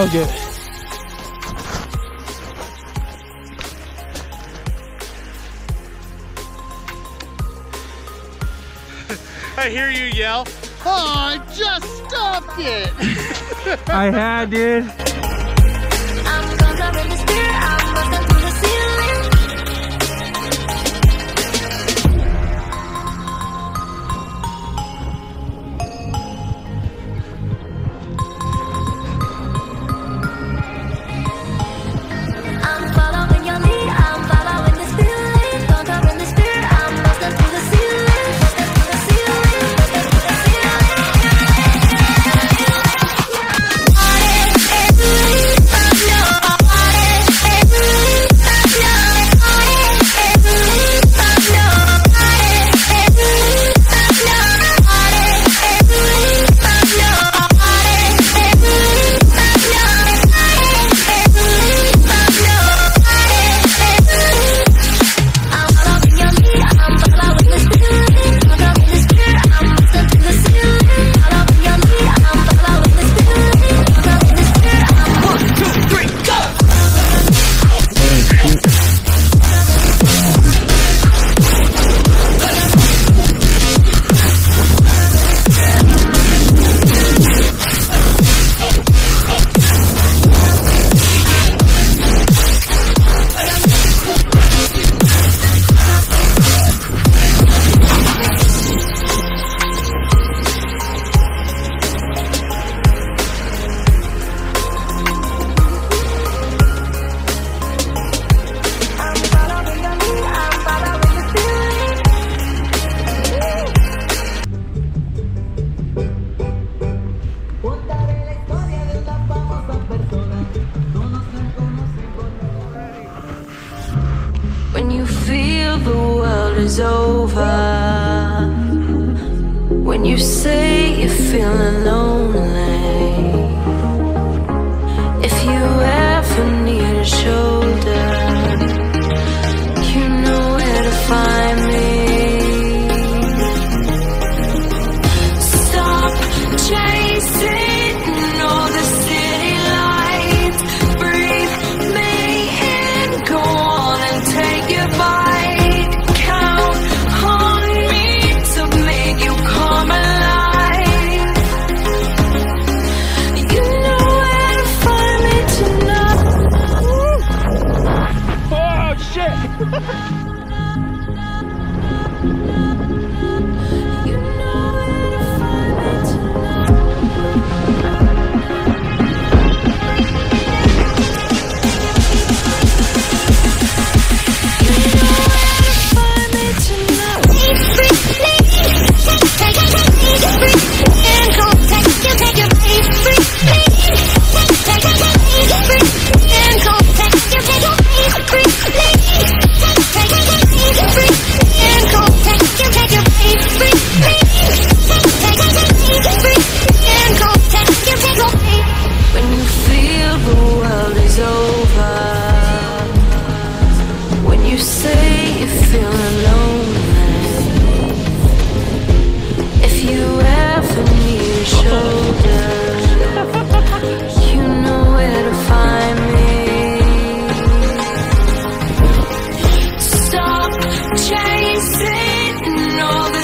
so good. I hear you yell, "Oh, just stop it!" I had, dude. I'm gonna in the spirit, I'm busting through the ceiling. I'm following your lead, I'm following this feeling. Gonna in the spirit, I'm busting through the ceiling. Busting through the ceiling, busting through the When you feel the world is over, when you say you're feeling lonely, if you ever need a shoulder, you know where to find me. Stop chasing all the city lights, breathe me in, go on and take your bite. Count on me to make you come alive. You know where to find me tonight. Oh, shit. You know where to find me tonight. You know where to find me tonight. In contact, you take your break. In contact, you take your break. In contact, you take your break. In contact, you take your break. When you feel the world is over, when you say you feel lonely, if you ever need a shoulder, you know where to find me. Stop chasing all